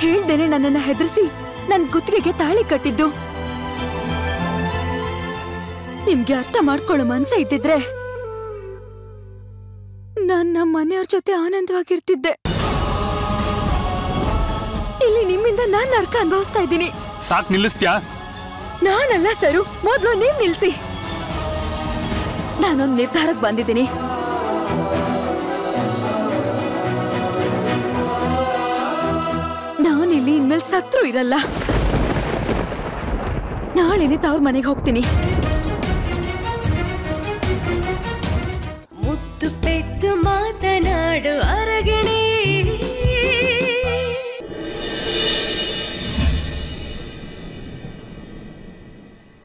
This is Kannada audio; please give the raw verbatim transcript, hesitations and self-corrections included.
ಹೇಳ್ದೇನೆ ನನ್ನನ್ನ ಹೆದರಿಸಿ ನನ್ ಗುತ್ತಿಗೆಗೆ ತಾಳಿ ಕಟ್ಟಿದ್ದು. ನಿಮ್ಗೆ ಅರ್ಥ ಮಾಡ್ಕೊಳ್ಳೋ ಮನ್ಸ ಇದ್ದಿದ್ರೆ ನಾನ್ ನಮ್ಮ ಮನೆಯವ್ರ ಜೊತೆ ಆನಂದವಾಗಿರ್ತಿದ್ದೆ. ಇಲ್ಲಿ ನಿಮ್ಮಿಂದ ನಾನ್ ನರ್ಕ ಅನುಭವಿಸ್ತಾ ಇದ್ದೀನಿ. ಸಾಕ್ ನಿಲ್ಲಿಸ್ತ್ಯಾ? ನಾನಲ್ಲ ಸರು, ಮೊದ್ಲು ನೀವ್ ನಿಲ್ಸಿ. ನಾನೊಂದ್ ನಿರ್ಧಾರಕ್ಕೆ ಬಂದಿದ್ದೀನಿ. ನಾನಿಲ್ಲಿ ಇನ್ಮೇಲೆ ಸತ್ರು ಇರಲ್ಲ. ನಾಳೆನೆ ತವ್ರ ಮನೆಗೆ ಹೋಗ್ತೀನಿ.